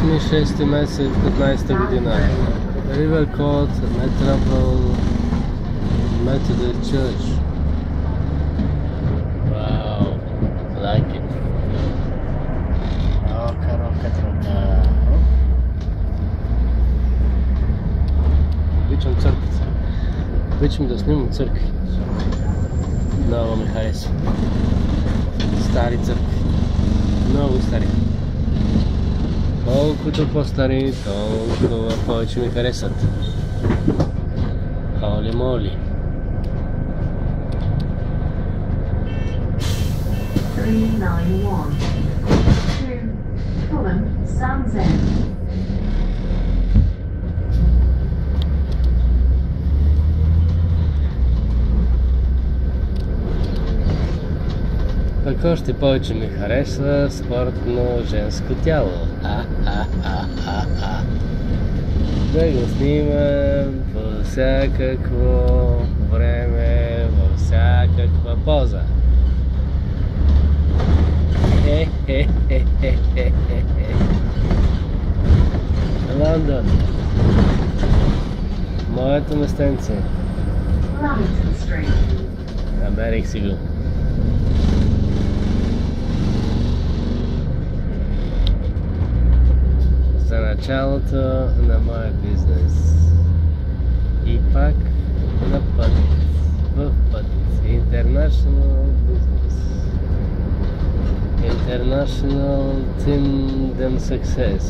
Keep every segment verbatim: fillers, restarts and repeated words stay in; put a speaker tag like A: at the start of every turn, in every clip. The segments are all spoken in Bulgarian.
A: седми, шести месец, петнайсета година. River Court Metropole Methodist Church. Wow, like it. Рока, рока, рока. Обичам църквата. Обичам да снимам църкви. Много ми харесва. Стари църкви. Много стари. Колкото по-стари, толкова повече ми харесват. Холи моли.
B: three nine one to Fulham Sands End.
A: Пък още повече ми харесва спортно женско тяло. А-а-а-а-а. Да го снимам по всякакво време, във всякаква поза. Хе-хе-хе-хе-хе-хе. Лондон. Моето местенце. Намерих си го. За началото на моя бизнес. И пак на път. В път. International business. International Tandem success.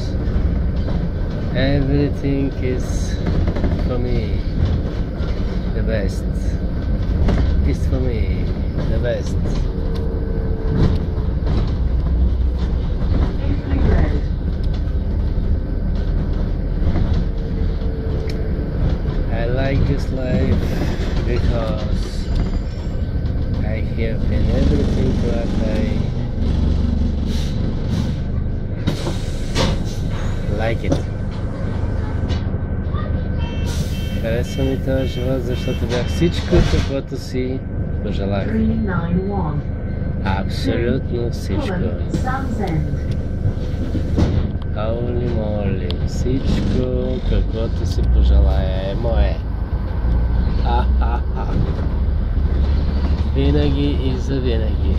A: Everything is for me. The best. Is for me. The best. I like this life because I have in everything what I like it. Харесва ми този живот, защото бях всичко, каквото си пожелах. Абсолютно всичко. Холи моли, всичко, каквото си пожелая е мое. А-а-а. Винаги и завинаги.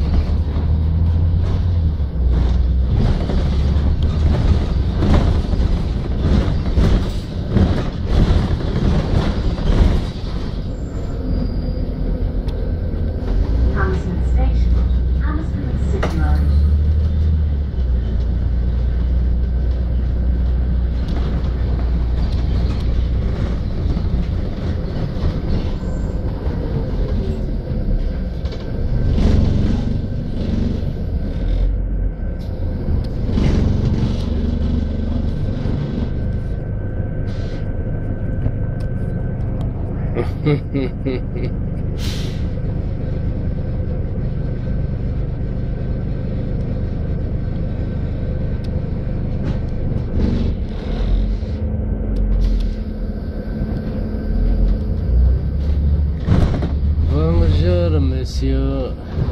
A: Bonjour, monsieur.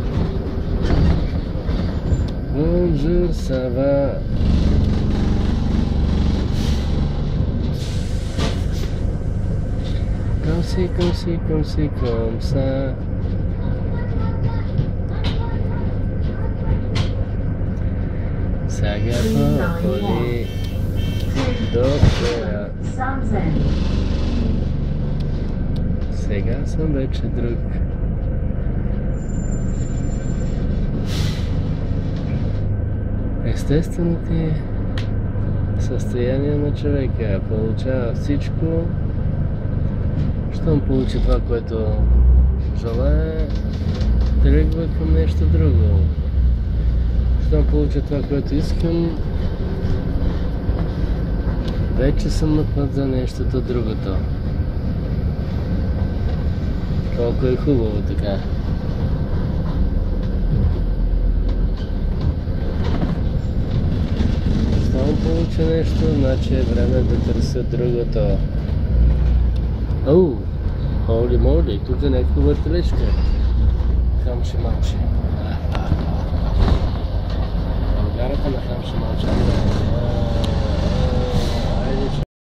A: Bonjour, ça va? Comme si, comme si, comme si, comme ça. Сега по-холи доктора. Сега съм вече друг. Естественото състояние на човека получава всичко. Щом получи това, което желая, тръгва към нещо друго. Щом получа това, което искам, вече съм на път за нещото другото. Колко е хубаво така. Щом получа нещо, значи е време да търся другото. Оу, холи моли, тук е някаква въртележка. Хамши малши. Българата на хамши малши. jedziecie.